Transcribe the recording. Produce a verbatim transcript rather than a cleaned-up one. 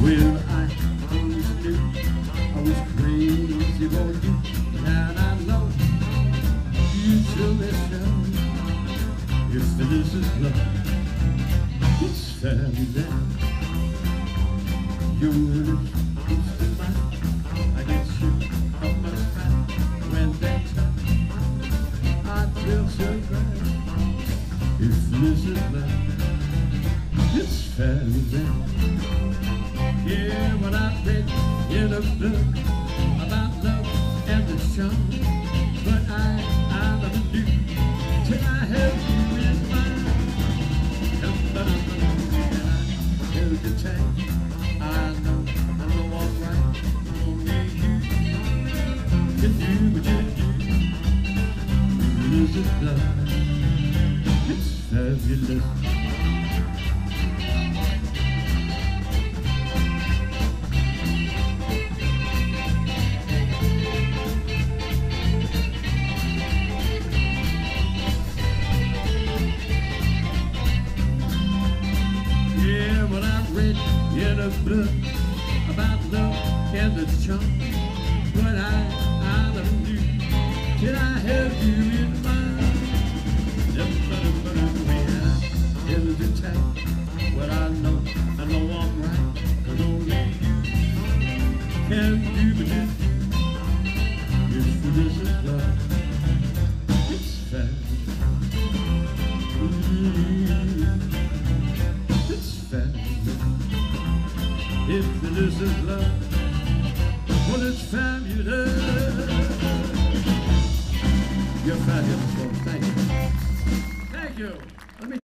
Well, I always knew I was crazy for you, and I know you should listen. If this is love, it's fairly then. Your lips close to mine, I get you up my spine. When they touch, I feel so bright. If this is love, it's fairly then. Yeah, when I read in a book about love and the charm, but I, I never knew till I held you in mine. And I held you tight. I know, I know I'm right. Only you can do what you do. This is love. It's fabulous. In a book about love and the charm, but I, I never knew till I held you in mine. Never but the way I held you tight. Well, I know, I know I'm right, 'cause only you can do what you do. If this is love, it's fabulous. Mm-hmm. It's fabulous. If this is love,